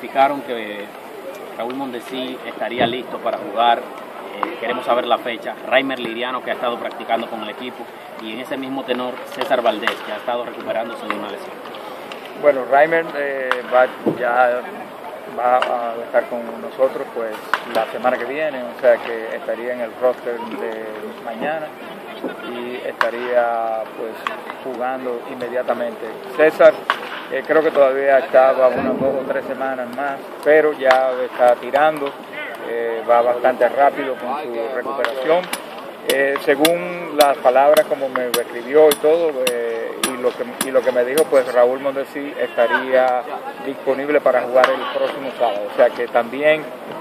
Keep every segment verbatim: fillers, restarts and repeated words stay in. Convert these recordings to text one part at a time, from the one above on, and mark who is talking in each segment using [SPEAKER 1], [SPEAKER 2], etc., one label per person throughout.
[SPEAKER 1] notificaron que Raúl Mondesi estaría listo para jugar. Eh, queremos saber la fecha. Reimer Liriano, que ha estado practicando con el equipo, y en ese mismo tenor César Valdés, que ha estado recuperándose de una lesión.
[SPEAKER 2] Bueno, Reimer eh, va, ya va a estar con nosotros pues la semana que viene, o sea que estaría en el roster de mañana y estaría pues jugando inmediatamente. César eh, creo que todavía estaba unas dos o tres semanas más, pero ya está tirando, eh, va bastante rápido con su recuperación. Eh, según las palabras como me escribió y todo, eh, y, lo que, y lo que me dijo, pues Raúl Mondesi estaría disponible para jugar el próximo sábado, o sea que también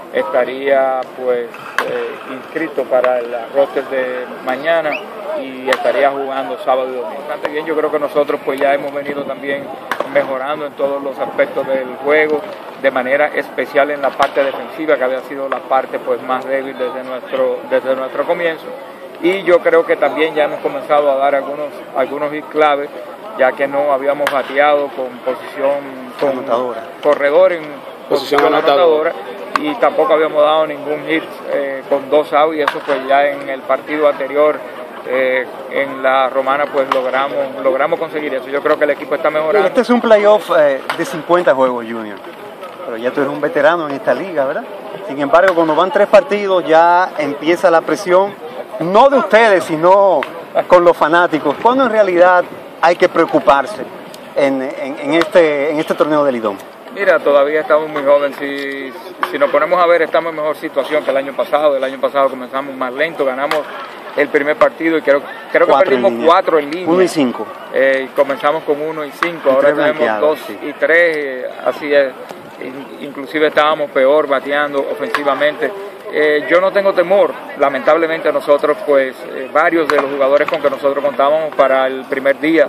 [SPEAKER 2] estaría pues eh, inscrito para el roster de mañana y estaría jugando sábado y domingo. Bastante bien, yo creo que nosotros pues ya hemos venido también mejorando en todos los aspectos del juego, de manera especial en la parte defensiva, que había sido la parte pues más débil desde nuestro, desde nuestro comienzo. Y yo creo que también ya hemos comenzado a dar algunos, algunos hits claves, ya que no habíamos bateado con posición con
[SPEAKER 3] anotadora.
[SPEAKER 2] corredor en
[SPEAKER 3] posición,
[SPEAKER 2] posición
[SPEAKER 3] anotadora.
[SPEAKER 2] anotadora, y tampoco habíamos dado ningún hit eh, con dos outs, y eso pues ya en el partido anterior eh, en la Romana pues logramos, logramos conseguir eso. Yo creo que el equipo está mejorando.
[SPEAKER 3] Este es un playoff eh, de cincuenta juegos, Junior, pero ya tú eres un veterano en esta liga, ¿verdad? Sin embargo, cuando van tres partidos ya empieza la presión, no de ustedes, sino con los fanáticos. ¿Cuándo en realidad hay que preocuparse en, en, en, este, en este torneo de Lidón?
[SPEAKER 2] Mira, todavía estamos muy jóvenes. Si, si nos ponemos a ver, estamos en mejor situación que el año pasado. El año pasado comenzamos más lento, ganamos el primer partido y creo, creo que perdimos en cuatro en línea.
[SPEAKER 3] Uno y cinco.
[SPEAKER 2] Eh, comenzamos con uno y cinco,
[SPEAKER 3] y
[SPEAKER 2] ahora tenemos dos
[SPEAKER 3] sí.
[SPEAKER 2] y tres, eh, así es. Inclusive estábamos peor bateando ofensivamente. Eh, yo no tengo temor, lamentablemente nosotros pues eh, varios de los jugadores con que nosotros contábamos para el primer día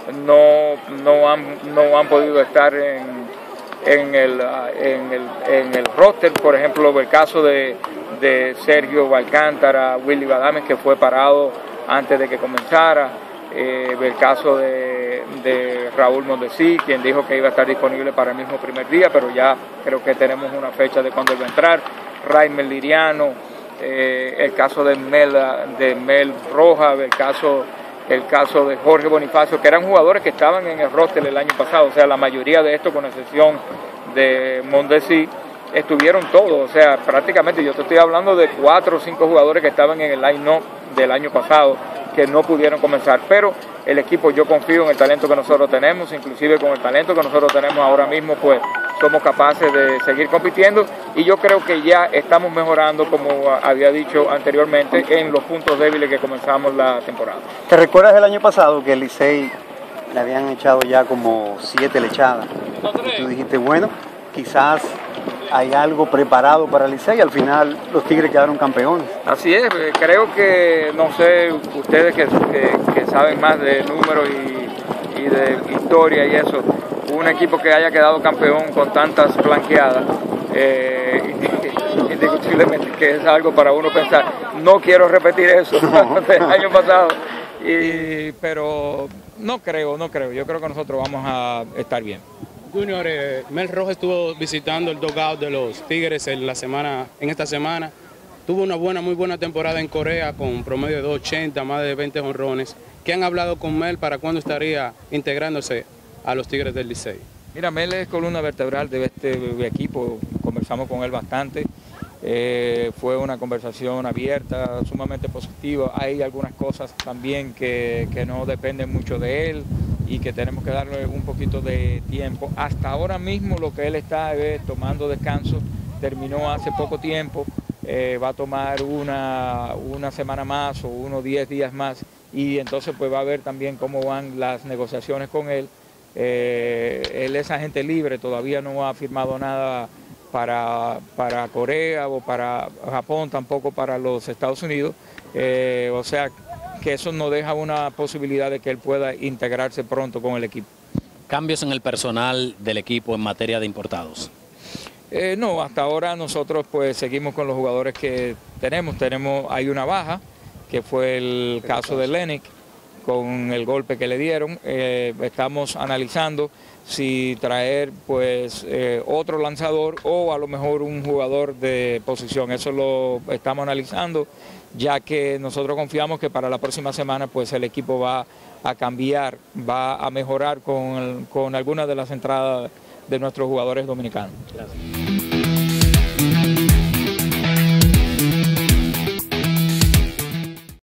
[SPEAKER 2] no, no, han, no han podido estar en, en, el, en, el, en el roster. Por ejemplo, el caso de, de Sergio Alcántara, Willy Badames, que fue parado antes de que comenzara. Eh, el caso de, de Raúl Mondesi, quien dijo que iba a estar disponible para el mismo primer día, pero ya creo que tenemos una fecha de cuando él va a entrar. Reimer Liriano, eh, el caso de Mel, de Mel Rojas, el caso, el caso de Jorge Bonifacio, que eran jugadores que estaban en el roster el año pasado, o sea, la mayoría de estos, con excepción de Mondesi, estuvieron todos, o sea, prácticamente yo te estoy hablando de cuatro o cinco jugadores que estaban en el line-up del año pasado, que no pudieron comenzar, pero el equipo, yo confío en el talento que nosotros tenemos, inclusive con el talento que nosotros tenemos ahora mismo, pues somos capaces de seguir compitiendo, y yo creo que ya estamos mejorando, como había dicho anteriormente, en los puntos débiles que comenzamos la temporada.
[SPEAKER 3] ¿Te recuerdas del año pasado que el Licey le habían echado ya como siete lechadas? Y tú dijiste, bueno, quizás hay algo preparado para el Licey, y al final los Tigres quedaron campeones.
[SPEAKER 2] Así es, creo que, no sé, ustedes que, que, que saben más de números y, y de historia y eso, un equipo que haya quedado campeón con tantas blanqueadas, eh, indiscutiblemente que es algo para uno pensar, no quiero repetir eso del año pasado, y, pero no creo, no creo, yo creo que nosotros vamos a estar bien.
[SPEAKER 4] Junior, eh, Mel Rojas estuvo visitando el dugout de los Tigres en, la semana, en esta semana. Tuvo una buena, muy buena temporada en Corea con promedio de dos ochenta, más de veinte jonrones. ¿Qué han hablado con Mel para cuándo estaría integrándose a los Tigres del Licey?
[SPEAKER 2] Mira, Mel es columna vertebral de este equipo, conversamos con él bastante. Eh, fue una conversación abierta, sumamente positiva. Hay algunas cosas también que, que no dependen mucho de él y que tenemos que darle un poquito de tiempo. Hasta ahora mismo lo que él está es tomando descanso, terminó hace poco tiempo, eh, va a tomar una, una semana más o unos diez días más, y entonces pues va a ver también cómo van las negociaciones con él. Eh, él es agente libre, todavía no ha firmado nada para, para Corea o para Japón, tampoco para los Estados Unidos, eh, o sea que eso nos deja una posibilidad de que él pueda integrarse pronto con el equipo.
[SPEAKER 1] ¿Cambios en el personal del equipo en materia de importados?
[SPEAKER 2] Eh, no, hasta ahora nosotros pues seguimos con los jugadores que tenemos. Tenemos hay una baja, que fue el caso de Lenick, con el golpe que le dieron. Eh, estamos analizando si traer pues eh, otro lanzador o a lo mejor un jugador de posición. Eso lo estamos analizando, ya que nosotros confiamos que para la próxima semana pues el equipo va a cambiar, va a mejorar con, el, con algunas de las entradas de nuestros jugadores dominicanos.
[SPEAKER 1] Gracias.